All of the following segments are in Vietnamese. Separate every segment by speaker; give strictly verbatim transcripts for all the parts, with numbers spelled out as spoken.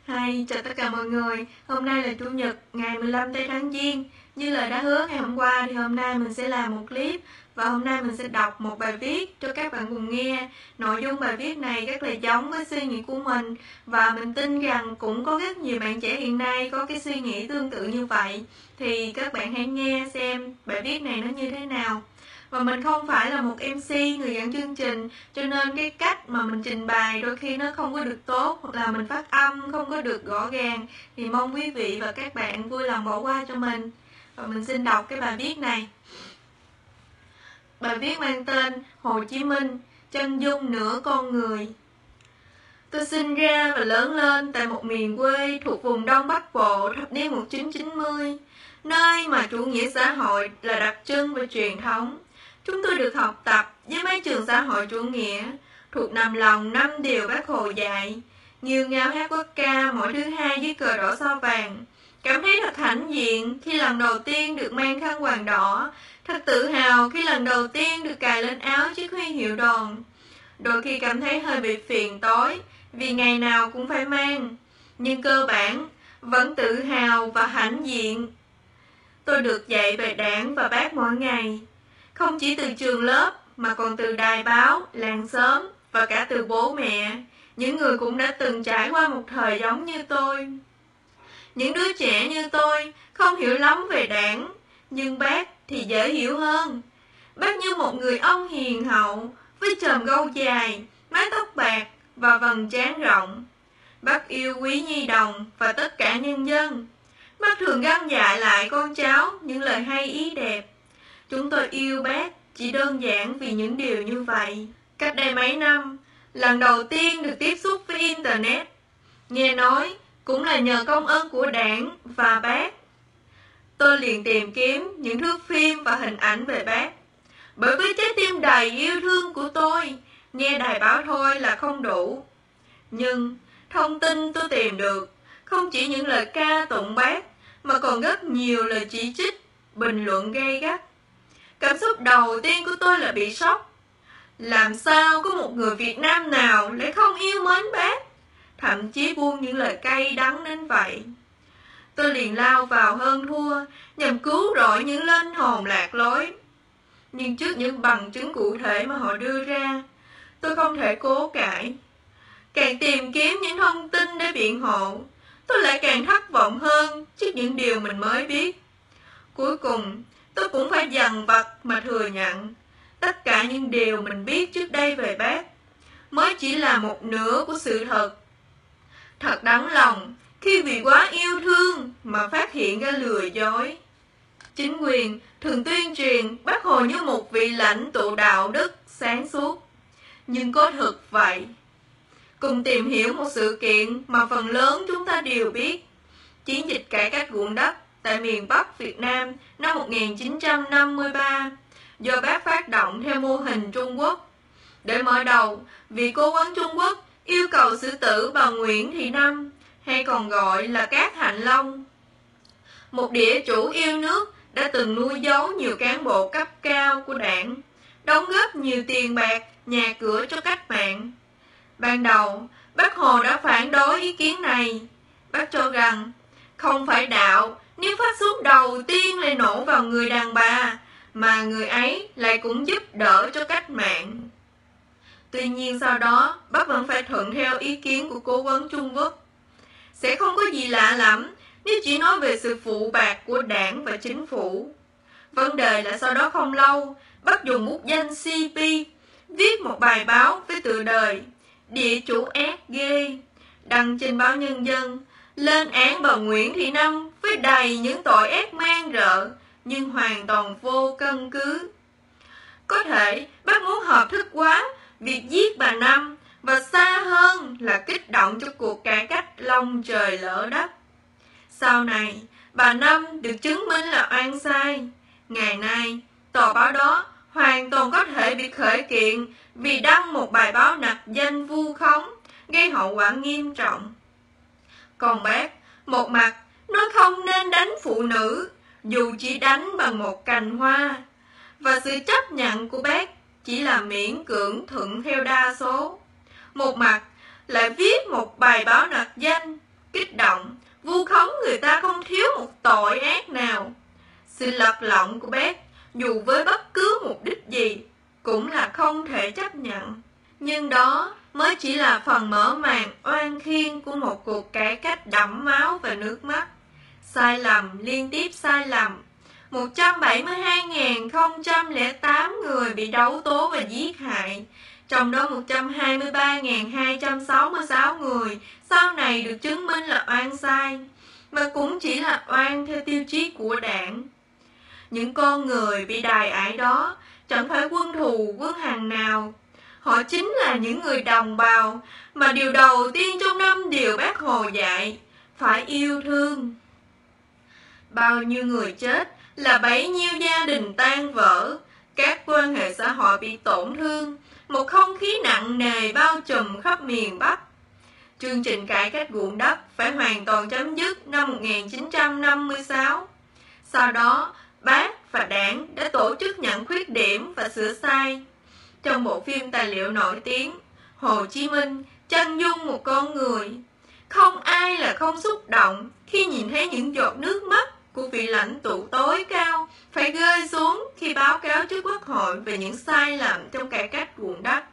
Speaker 1: Hi, chào tất cả mọi người. Hôm nay là Chủ nhật ngày mười lăm tây tháng Giêng. Như lời đã hứa ngày hôm qua thì hôm nay mình sẽ làm một clip và hôm nay mình sẽ đọc một bài viết cho các bạn cùng nghe. Nội dung bài viết này rất là giống với suy nghĩ của mình và mình tin rằng cũng có rất nhiều bạn trẻ hiện nay có cái suy nghĩ tương tự như vậy. Thì các bạn hãy nghe xem bài viết này nó như thế nào. Và mình không phải là một em xê, người dẫn chương trình, cho nên cái cách mà mình trình bày đôi khi nó không có được tốt, hoặc là mình phát âm không có được rõ ràng, thì mong quý vị và các bạn vui lòng bỏ qua cho mình. Và mình xin đọc cái bài viết này. Bài viết mang tên Hồ Chí Minh, chân dung nửa con người. Tôi sinh ra và lớn lên tại một miền quê thuộc vùng Đông Bắc Bộ thập niên một nghìn chín trăm chín mươi, nơi mà chủ nghĩa xã hội là đặc trưng và truyền thống. Chúng tôi được học tập với mấy trường xã hội chủ nghĩa, thuộc nằm lòng năm điều Bác Hồ dạy, như ngao hát quốc ca mỗi thứ hai với cờ đỏ sao vàng. Cảm thấy thật hãnh diện khi lần đầu tiên được mang khăn quàng đỏ, thật tự hào khi lần đầu tiên được cài lên áo chiếc huy hiệu đoàn. Đôi khi cảm thấy hơi bị phiền tối vì ngày nào cũng phải mang, nhưng cơ bản vẫn tự hào và hãnh diện. Tôi được dạy về Đảng và Bác mỗi ngày, không chỉ từ trường lớp mà còn từ đài báo, làng xóm và cả từ bố mẹ, những người cũng đã từng trải qua một thời giống như tôi. Những đứa trẻ như tôi không hiểu lắm về Đảng, nhưng Bác thì dễ hiểu hơn. Bác như một người ông hiền hậu với chòm râu dài, mái tóc bạc và vầng trán rộng. Bác yêu quý nhi đồng và tất cả nhân dân. Bác thường găng dạy lại con cháu những lời hay ý đẹp. Chúng tôi yêu Bác chỉ đơn giản vì những điều như vậy. Cách đây mấy năm, lần đầu tiên được tiếp xúc với Internet, nghe nói cũng là nhờ công ơn của Đảng và Bác. Tôi liền tìm kiếm những thước phim và hình ảnh về Bác. Bởi với trái tim đầy yêu thương của tôi, nghe đài báo thôi là không đủ. Nhưng thông tin tôi tìm được không chỉ những lời ca tụng Bác, mà còn rất nhiều lời chỉ trích, bình luận gay gắt. Cảm xúc đầu tiên của tôi là bị sốc. Làm sao có một người Việt Nam nào lại không yêu mến Bác, thậm chí buông những lời cay đắng đến vậy. Tôi liền lao vào hơn thua nhằm cứu rỗi những linh hồn lạc lối. Nhưng trước những bằng chứng cụ thể mà họ đưa ra, tôi không thể cố cãi. Càng tìm kiếm những thông tin để biện hộ, tôi lại càng thất vọng hơn trước những điều mình mới biết. Cuối cùng, tôi cũng phải dằn vặt mà thừa nhận tất cả những điều mình biết trước đây về Bác mới chỉ là một nửa của sự thật. Thật đắng lòng khi vì quá yêu thương mà phát hiện ra lừa dối. Chính quyền thường tuyên truyền Bác Hồ như một vị lãnh tụ đạo đức sáng suốt, nhưng có thực vậy? Cùng tìm hiểu một sự kiện mà phần lớn chúng ta đều biết. Chiến dịch cải cách ruộng đất tại miền Bắc Việt Nam năm một nghìn chín trăm năm mươi ba do Bác phát động theo mô hình Trung Quốc. Để mở đầu, vị cố vấn Trung Quốc yêu cầu xử tử bà Nguyễn Thị Năm, hay còn gọi là Cát Hạnh Long, một địa chủ yêu nước đã từng nuôi giấu nhiều cán bộ cấp cao của Đảng, đóng góp nhiều tiền bạc, nhà cửa cho cách mạng. Ban đầu, Bác Hồ đã phản đối ý kiến này. Bác cho rằng không phải đạo nếu phát súng đầu tiên lại nổ vào người đàn bà, mà người ấy lại cũng giúp đỡ cho cách mạng. Tuy nhiên sau đó, Bác vẫn phải thuận theo ý kiến của cố vấn Trung Quốc. Sẽ không có gì lạ lắm nếu chỉ nói về sự phụ bạc của Đảng và chính phủ. Vấn đề là sau đó không lâu, Bác dùng bút danh xê pê viết một bài báo với tựa đề Địa chủ ác ghê, đăng trên báo Nhân dân, lên án bà Nguyễn Thị Năm với đầy những tội ác man rợ, nhưng hoàn toàn vô căn cứ. Có thể Bác muốn hợp thức hóa việc giết bà Năm, và xa hơn là kích động cho cuộc cải cách long trời lỡ đất. Sau này, bà Năm được chứng minh là oan sai. Ngày nay, tờ báo đó hoàn toàn có thể bị khởi kiện vì đăng một bài báo nặc danh vu khống, gây hậu quả nghiêm trọng. Còn Bác, một mặt nói không nên đánh phụ nữ, dù chỉ đánh bằng một cành hoa, và sự chấp nhận của Bác chỉ là miễn cưỡng thuận theo đa số. Một mặt lại viết một bài báo nặc danh, kích động, vu khống người ta không thiếu một tội ác nào. Sự lật lọng của bác, dù với bất cứ mục đích gì, cũng là không thể chấp nhận. Nhưng đó mới chỉ là phần mở màn oan khiên của một cuộc cải cách đẫm máu và nước mắt. Sai lầm liên tiếp sai lầm. một trăm bảy mươi hai nghìn không trăm lẻ tám người bị đấu tố và giết hại, trong đó một trăm hai mươi ba nghìn hai trăm sáu mươi sáu người sau này được chứng minh là oan sai, mà cũng chỉ là oan theo tiêu chí của đảng. Những con người bị đày ải đó chẳng phải quân thù quân hằng nào. Họ chính là những người đồng bào mà điều đầu tiên trong năm điều Bác Hồ dạy, phải yêu thương. Bao nhiêu người chết là bấy nhiêu gia đình tan vỡ, các quan hệ xã hội bị tổn thương, một không khí nặng nề bao trùm khắp miền Bắc. Chương trình cải cách ruộng đất phải hoàn toàn chấm dứt năm một nghìn chín trăm năm mươi sáu. Sau đó, Bác và Đảng đã tổ chức nhận khuyết điểm và sửa sai. Trong bộ phim tài liệu nổi tiếng Hồ Chí Minh chân dung một con người, không ai là không xúc động khi nhìn thấy những giọt nước mắt của vị lãnh tụ tối cao phải rơi xuống khi báo cáo trước Quốc hội về những sai lầm trong cải cách ruộng đất.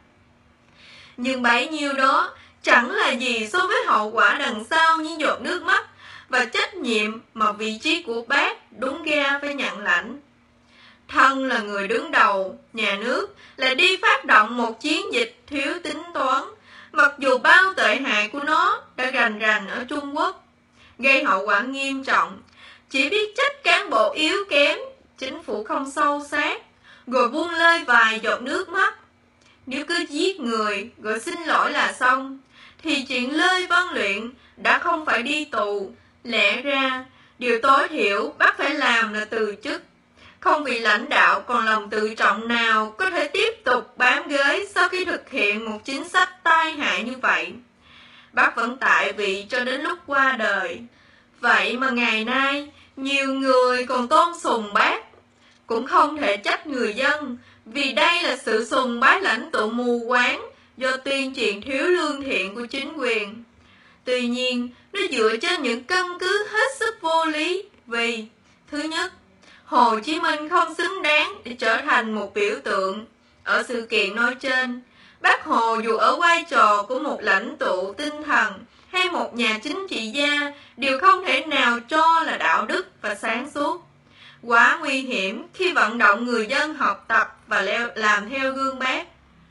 Speaker 1: Nhưng bấy nhiêu đó chẳng là gì so với hậu quả đằng sau những giọt nước mắt và trách nhiệm mà vị trí của Bác đúng ra phải nhận lãnh. Thân là người đứng đầu nhà nước lại đi phát động một chiến dịch thiếu tính toán, mặc dù bao tệ hại của nó đã rành rành ở Trung Quốc, gây hậu quả nghiêm trọng. Chỉ biết trách cán bộ yếu kém, chính phủ không sâu sát, rồi buông lơi vài giọt nước mắt. Nếu cứ giết người rồi xin lỗi là xong, thì chuyện Lê Văn Luyện đã không phải đi tù. Lẽ ra, điều tối thiểu Bác phải làm là từ chức. Không vì lãnh đạo còn lòng tự trọng nào có thể tiếp tục bám ghế sau khi thực hiện một chính sách tai hại như vậy. Bác vẫn tại vị cho đến lúc qua đời. Vậy mà ngày nay, nhiều người còn tôn sùng Bác. Cũng không thể trách người dân, vì đây là sự sùng bái lãnh tụ mù quáng do tuyên truyền thiếu lương thiện của chính quyền. Tuy nhiên, nó dựa trên những căn cứ hết sức vô lý vì: thứ nhất, Hồ Chí Minh không xứng đáng để trở thành một biểu tượng. Ở sự kiện nói trên, Bác Hồ dù ở vai trò của một lãnh tụ tinh thần hay một nhà chính trị gia đều không thể nào cho là đạo đức và sáng suốt. Quá nguy hiểm khi vận động người dân học tập và làm theo gương Bác.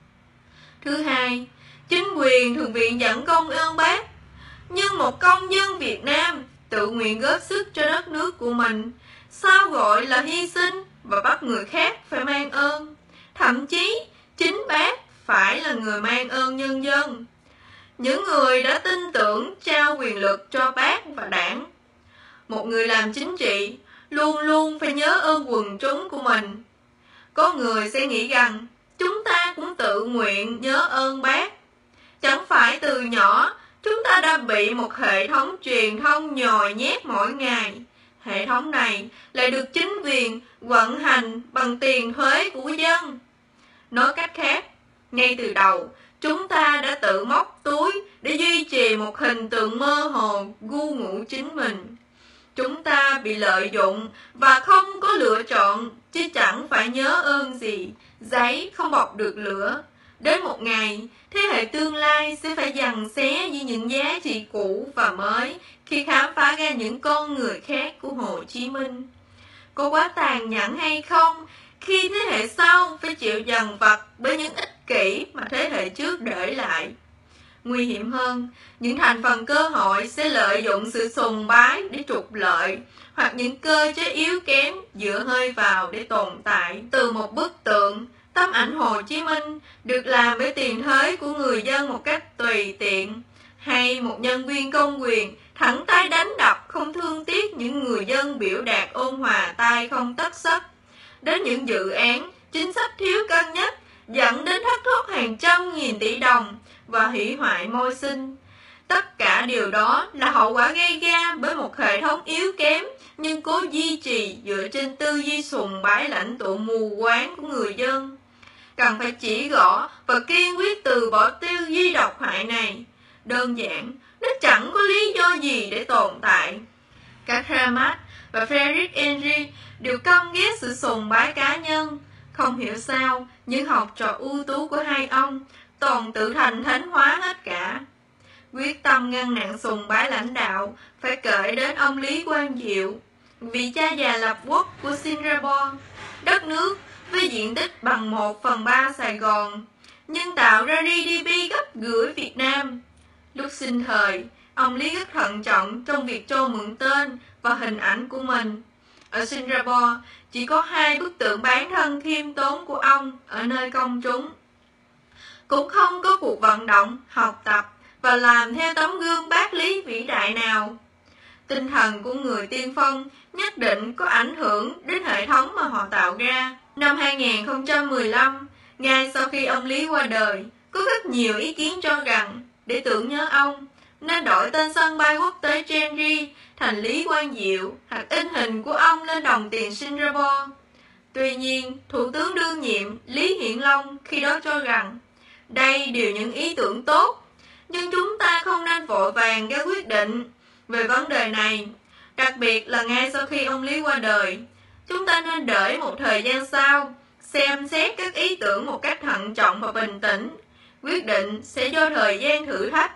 Speaker 1: Thứ hai, chính quyền thường viện dẫn công ơn Bác. Nhưng một công dân Việt Nam tự nguyện góp sức cho đất nước của mình, sao gọi là hy sinh và bắt người khác phải mang ơn? Thậm chí chính Bác phải là người mang ơn nhân dân. Những người đã tin tưởng trao quyền lực cho Bác và Đảng. Một người làm chính trị luôn luôn phải nhớ ơn quần chúng của mình. Có người sẽ nghĩ rằng chúng ta cũng tự nguyện nhớ ơn Bác. Chẳng phải từ nhỏ chúng ta đã bị một hệ thống truyền thông nhồi nhét mỗi ngày. Hệ thống này lại được chính quyền vận hành bằng tiền thuế của dân. Nói cách khác, ngay từ đầu, chúng ta đã tự móc túi để duy trì một hình tượng mơ hồ gu ngủ chính mình. Chúng ta bị lợi dụng và không có lựa chọn, chứ chẳng phải nhớ ơn gì. Giấy không bọc được lửa. Đến một ngày, thế hệ tương lai sẽ phải giằng xé với những giá trị cũ và mới khi khám phá ra những con người khác của Hồ Chí Minh. Có quá tàn nhẫn hay không khi thế hệ sau phải chịu dằn vặt bởi những ích kỷ mà thế hệ trước để lại? Nguy hiểm hơn, những thành phần cơ hội sẽ lợi dụng sự sùng bái để trục lợi, hoặc những cơ chế yếu kém dựa hơi vào để tồn tại. Từ một bức tượng, tấm ảnh Hồ Chí Minh được làm với tiền thuế của người dân một cách tùy tiện, hay một nhân viên công quyền thẳng tay đánh đập không thương tiếc những người dân biểu đạt ôn hòa tay không tất sắt, đến những dự án, chính sách thiếu cân nhắc dẫn đến thất thoát hàng trăm nghìn tỷ đồng và hủy hoại môi sinh. Tất cả điều đó là hậu quả gây ra bởi một hệ thống yếu kém nhưng cố duy trì dựa trên tư duy sùng bái lãnh tụ mù quáng của người dân. Cần phải chỉ rõ và kiên quyết từ bỏ tư duy độc hại này. Đơn giản, nó chẳng có lý do gì để tồn tại. Cả Karl Marx và Friedrich Engels đều căm ghét sự sùng bái cá nhân. Không hiểu sao, những học trò ưu tú của hai ông toàn tự thành thánh hóa hết cả. Quyết tâm ngăn nặng sùng bái lãnh đạo phải kể đến ông Lý Quang Diệu, vị cha già lập quốc của Singapore, đất nước với diện tích bằng một phần ba Sài Gòn, nhưng tạo ra giê đê pê gấp rưỡi Việt Nam. Lúc sinh thời, ông Lý rất thận trọng trong việc cho mượn tên và hình ảnh của mình. Ở Singapore, chỉ có hai bức tượng bán thân khiêm tốn của ông ở nơi công chúng. Cũng không có cuộc vận động, học tập và làm theo tấm gương bác Lý vĩ đại nào. Tinh thần của người tiên phong nhất định có ảnh hưởng đến hệ thống mà họ tạo ra. Năm hai nghìn không trăm mười lăm, ngay sau khi ông Lý qua đời, có rất nhiều ý kiến cho rằng để tưởng nhớ ông nên đổi tên sân bay quốc tế Changi thành Lý Quang Diệu hoặc in hình của ông lên đồng tiền Singapore. Tuy nhiên, Thủ tướng đương nhiệm Lý Hiển Long khi đó cho rằng đây đều những ý tưởng tốt, nhưng chúng ta không nên vội vàng ra quyết định về vấn đề này, đặc biệt là ngay sau khi ông Lý qua đời. Chúng ta nên đợi một thời gian sau, xem xét các ý tưởng một cách thận trọng và bình tĩnh. Quyết định sẽ do thời gian thử thách.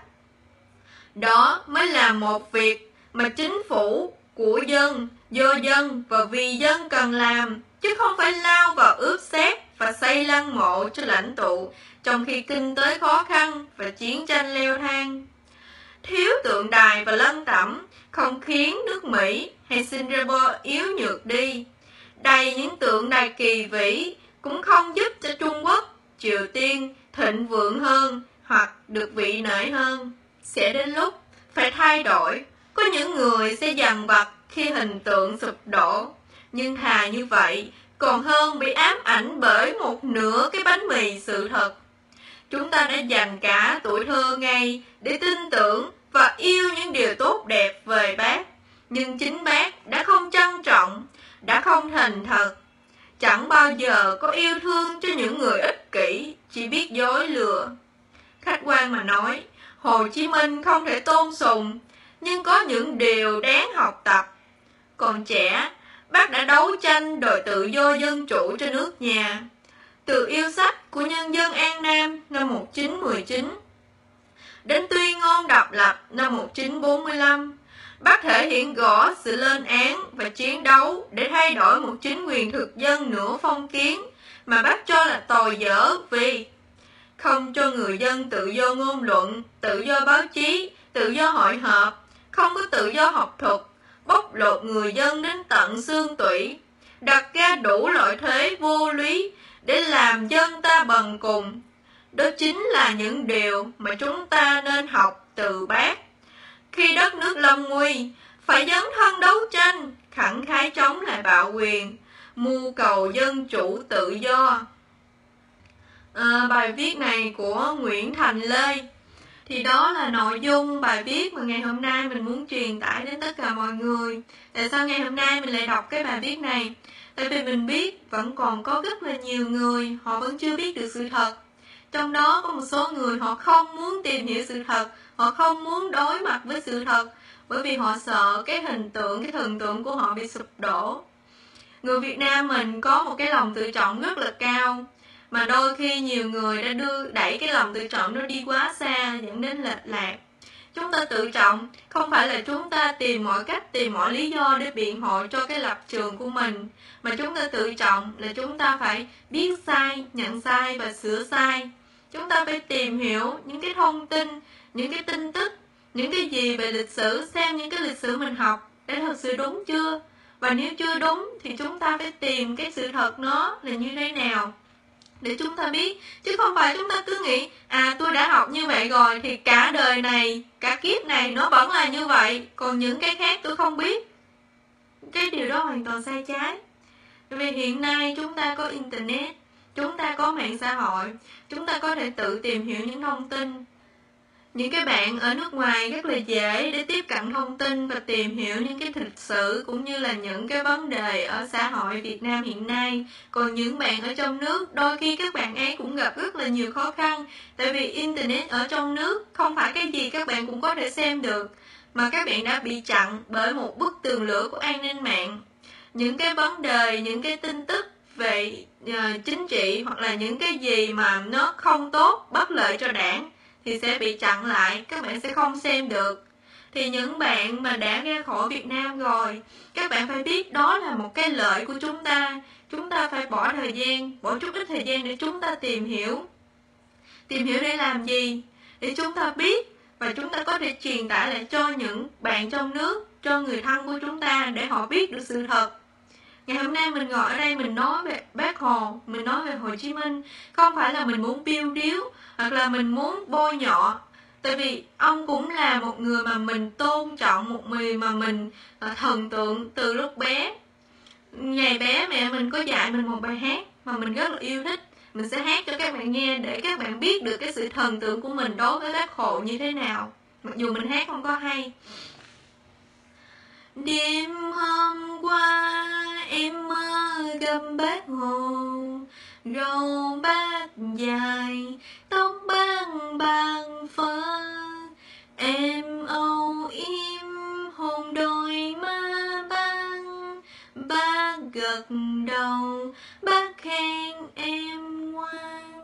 Speaker 1: Đó mới là một việc mà chính phủ của dân, do dân và vì dân cần làm, chứ không phải lao vào ướp xét và xây lăng mộ cho lãnh tụ trong khi kinh tế khó khăn và chiến tranh leo thang. Thiếu tượng đài và lăng tẩm không khiến nước Mỹ hay Singapore yếu nhược đi. Đầy những tượng đài kỳ vĩ cũng không giúp cho Trung Quốc, Triều Tiên thịnh vượng hơn hoặc được vị nể hơn. Sẽ đến lúc phải thay đổi. Có những người sẽ dằn vặt khi hình tượng sụp đổ, nhưng thà như vậy còn hơn bị ám ảnh bởi một nửa cái bánh mì sự thật. Chúng ta đã dành cả tuổi thơ ngây để tin tưởng và yêu những điều tốt đẹp về bác, nhưng chính bác đã không trân trọng, đã không thành thật, chẳng bao giờ có yêu thương cho những người ích kỷ, chỉ biết dối lừa. Khách quan mà nói, Hồ Chí Minh không thể tôn sùng, nhưng có những điều đáng học tập. Còn trẻ, bác đã đấu tranh đòi tự do dân chủ cho nước nhà. Từ yêu sách của nhân dân An Nam năm một nghìn chín trăm mười chín đến tuyên ngôn độc lập năm một nghìn chín trăm bốn mươi lăm, bác thể hiện rõ sự lên án và chiến đấu để thay đổi một chính quyền thực dân nửa phong kiến mà bác cho là tồi dở, vì không cho người dân tự do ngôn luận, tự do báo chí, tự do hội họp, không có tự do học thuật, bóc lột người dân đến tận xương tủy, đặt ra đủ loại thuế vô lý để làm dân ta bần cùng. Đó chính là những điều mà chúng ta nên học từ bác. Khi đất nước lâm nguy, phải dấn thân đấu tranh, khẳng khái chống lại bạo quyền, mưu cầu dân chủ tự do. À, bài viết này của Nguyễn Thành Lê. Thì đó là nội dung bài viết mà ngày hôm nay mình muốn truyền tải đến tất cả mọi người. Tại sao ngày hôm nay mình lại đọc cái bài viết này? Tại vì mình biết vẫn còn có rất là nhiều người họ vẫn chưa biết được sự thật. Trong đó có một số người họ không muốn tìm hiểu sự thật, họ không muốn đối mặt với sự thật, bởi vì họ sợ cái hình tượng, cái thần tượng của họ bị sụp đổ. Người Việt Nam mình có một cái lòng tự trọng rất là cao, mà đôi khi nhiều người đã đưa đẩy cái lòng tự trọng nó đi quá xa, dẫn đến lệch lạc. Chúng ta tự trọng không phải là chúng ta tìm mọi cách, tìm mọi lý do để biện hộ cho cái lập trường của mình, mà chúng ta tự trọng là chúng ta phải biết sai, nhận sai và sửa sai. Chúng ta phải tìm hiểu những cái thông tin, những cái tin tức, những cái gì về lịch sử, xem những cái lịch sử mình học đã thật sự đúng chưa. Và nếu chưa đúng thì chúng ta phải tìm cái sự thật nó là như thế nào để chúng ta biết. Chứ không phải chúng ta cứ nghĩ à tôi đã học như vậy rồi thì cả đời này, cả kiếp này nó vẫn là như vậy, còn những cái khác tôi không biết. Cái điều đó hoàn toàn sai trái. Vì hiện nay chúng ta có internet, chúng ta có mạng xã hội, chúng ta có thể tự tìm hiểu những thông tin. Những cái bạn ở nước ngoài rất là dễ để tiếp cận thông tin và tìm hiểu những cái lịch sử cũng như là những cái vấn đề ở xã hội Việt Nam hiện nay. Còn những bạn ở trong nước, đôi khi các bạn ấy cũng gặp rất là nhiều khó khăn. Tại vì internet ở trong nước không phải cái gì các bạn cũng có thể xem được. mà các bạn đã bị chặn bởi một bức tường lửa của an ninh mạng. Những cái vấn đề, những cái tin tức về uh, chính trị hoặc là những cái gì mà nó không tốt, bất lợi cho đảng thì sẽ bị chặn lại, các bạn sẽ không xem được. Thì những bạn mà đã ra khỏi Việt Nam rồi, các bạn phải biết đó là một cái lợi của chúng ta. Chúng ta phải bỏ thời gian, bỏ chút ít thời gian để chúng ta tìm hiểu. Tìm hiểu để làm gì? Để chúng ta biết và chúng ta có thể truyền tải lại cho những bạn trong nước, cho người thân của chúng ta để họ biết được sự thật. Ngày hôm nay mình ngồi ở đây mình nói về Bác Hồ, mình nói về Hồ Chí Minh, không phải là mình muốn biêu điếu hoặc là mình muốn bôi nhọ. Tại vì ông cũng là một người mà mình tôn trọng, một người mà mình thần tượng từ lúc bé. Ngày bé mẹ mình có dạy mình một bài hát mà mình rất là yêu thích. Mình sẽ hát cho các bạn nghe để các bạn biết được cái sự thần tượng của mình đối với Bác Hồ như thế nào. Mặc dù mình hát không có hay. Đêm hôm qua em mơ gặp Bác Hồ, râu bác dài, tóc bạc bạc phơ. Em âu yếm hôn đôi má bác, bác gật đầu, bác khen em ngoan.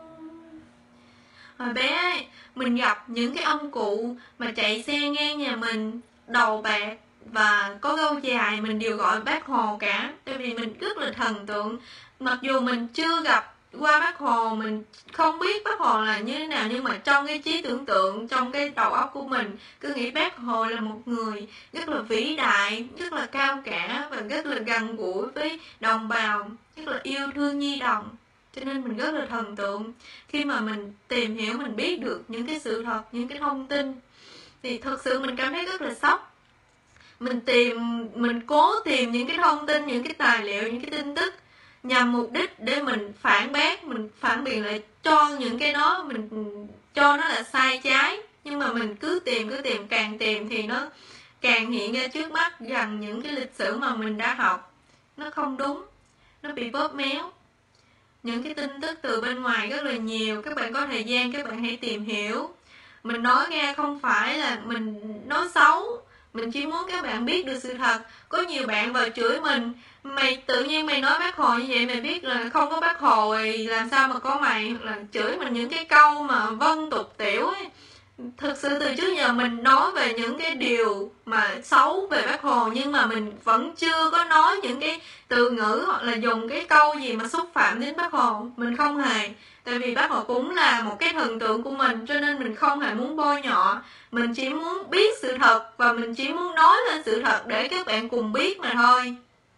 Speaker 1: Hồi bé mình gặp những cái ông cụ mà chạy xe ngang nhà mình, đầu bạc và có râu dài, mình đều gọi Bác Hồ cả. Tại vì mình rất là thần tượng. Mặc dù mình chưa gặp qua Bác Hồ, mình không biết Bác Hồ là như thế nào, nhưng mà trong cái trí tưởng tượng, trong cái đầu óc của mình cứ nghĩ Bác Hồ là một người rất là vĩ đại, rất là cao cả và rất là gần gũi với đồng bào, rất là yêu thương nhi đồng. Cho nên mình rất là thần tượng. Khi mà mình tìm hiểu, mình biết được những cái sự thật, những cái thông tin, thì thật sự mình cảm thấy rất là sốc. Mình tìm, mình cố tìm những cái thông tin, những cái tài liệu, những cái tin tức nhằm mục đích để mình phản bác, mình phản biện lại cho những cái đó, mình cho nó là sai trái. Nhưng mà mình cứ tìm, cứ tìm, càng tìm thì nó càng hiện ra trước mắt rằng những cái lịch sử mà mình đã học nó không đúng, nó bị bóp méo. Những cái tin tức từ bên ngoài rất là nhiều, các bạn có thời gian các bạn hãy tìm hiểu. Mình nói ra không phải là mình nói xấu, mình chỉ muốn các bạn biết được sự thật. Có nhiều bạn vào chửi mình, mày tự nhiên mày nói Bác Hồ như vậy, mày biết là không có Bác Hồ thì làm sao mà có mày. Hoặc là chửi mình những cái câu mà vân tục tiểu ấy. Thực sự từ trước giờ mình nói về những cái điều mà xấu về Bác Hồ, nhưng mà mình vẫn chưa có nói những cái từ ngữ hoặc là dùng cái câu gì mà xúc phạm đến Bác Hồ. Mình không hề. Tại vì Bác Hồ cũng là một cái thần tượng của mình, cho nên mình không hề muốn bôi nhọ. Mình chỉ muốn biết sự thật và mình chỉ muốn nói lên sự thật để các bạn cùng biết mà thôi.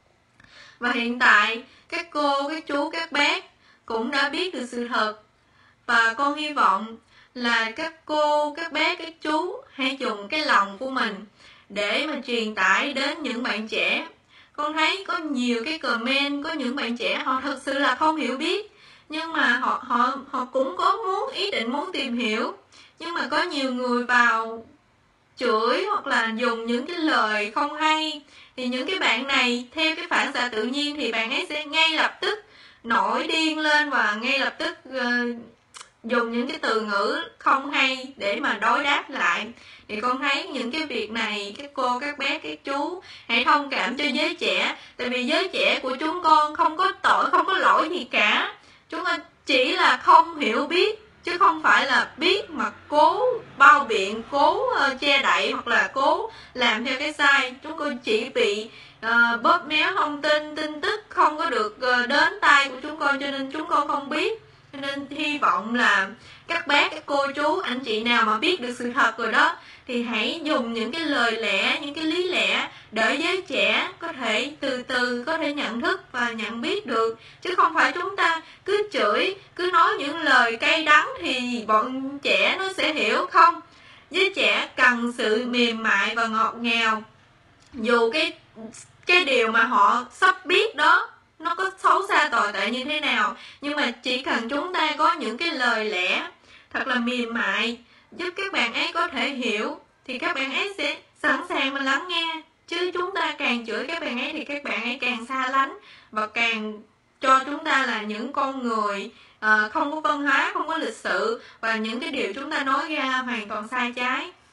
Speaker 1: Và hiện tại các cô, các chú, các bác cũng đã biết được sự thật. Và con hy vọng là các cô, các bác, các chú hãy dùng cái lòng của mình để mà truyền tải đến những bạn trẻ. Con thấy có nhiều cái comment, có những bạn trẻ họ thật sự là không hiểu biết, nhưng mà họ họ họ cũng có muốn ý định muốn tìm hiểu, nhưng mà có nhiều người vào chửi hoặc là dùng những cái lời không hay, thì những cái bạn này theo cái phản xạ tự nhiên thì bạn ấy sẽ ngay lập tức nổi điên lên và ngay lập tức uh, dùng những cái từ ngữ không hay để mà đối đáp lại. Thì con thấy những cái việc này các cô, các bé, các chú hãy thông cảm cho giới trẻ. Tại vì giới trẻ của chúng con không có tội, không có lỗi gì cả. Chúng con chỉ là không hiểu biết, chứ không phải là biết mà cố bao biện, cố uh, che đậy hoặc là cố làm theo cái sai. Chúng con chỉ bị uh, bóp méo thông tin, tin tức không có được uh, đến tay của chúng con, cho nên chúng con không biết. Cho nên hy vọng là các bác, các cô chú, anh chị nào mà biết được sự thật rồi đó, thì hãy dùng những cái lời lẽ, những cái lý lẽ để giới trẻ có thể từ từ có thể nhận thức và nhận biết được. Chứ không phải chúng ta cứ chửi, cứ nói những lời cay đắng thì bọn trẻ nó sẽ hiểu không. Giới trẻ cần sự mềm mại và ngọt ngào. Dù cái, cái điều mà họ sắp biết đó nó có xấu xa tồi tệ như thế nào, nhưng mà chỉ cần chúng ta có những cái lời lẽ thật là mềm mại giúp các bạn ấy có thể hiểu, thì các bạn ấy sẽ sẵn sàng mà lắng nghe. Chứ chúng ta càng chửi các bạn ấy thì các bạn ấy càng xa lánh và càng cho chúng ta là những con người uh, không có văn hóa, không có lịch sự, và những cái điều chúng ta nói ra hoàn toàn sai trái.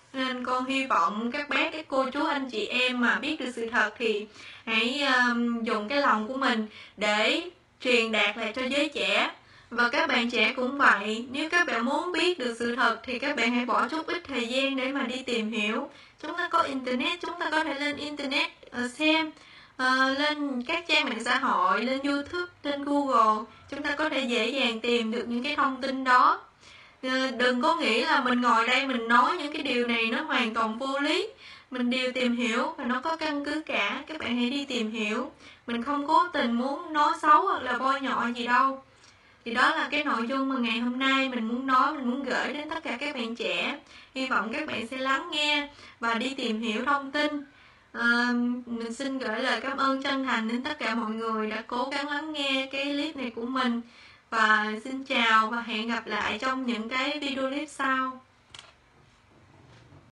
Speaker 1: Nên con hy vọng các bác, các cô chú, anh chị em mà biết được sự thật thì hãy um, dùng cái lòng của mình để truyền đạt lại cho giới trẻ. Và các bạn trẻ cũng vậy, nếu các bạn muốn biết được sự thật thì các bạn hãy bỏ chút ít thời gian để mà đi tìm hiểu. Chúng ta có internet, chúng ta có thể lên internet uh, xem, uh, lên các trang mạng xã hội, lên YouTube, lên Google, chúng ta có thể dễ dàng tìm được những cái thông tin đó. Uh, đừng có nghĩ là mình ngồi đây mình nói những cái điều này nó hoàn toàn vô lý. Mình đều tìm hiểu và nó có căn cứ cả, các bạn hãy đi tìm hiểu. Mình không cố tình muốn nói xấu hoặc là bôi nhọ gì đâu. Thì đó là cái nội dung mà ngày hôm nay mình muốn nói, mình muốn gửi đến tất cả các bạn trẻ. Hy vọng các bạn sẽ lắng nghe và đi tìm hiểu thông tin. à, Mình xin gửi lời cảm ơn chân thành đến tất cả mọi người đã cố gắng lắng nghe cái clip này của mình. Và xin chào và hẹn gặp lại trong những cái video clip sau.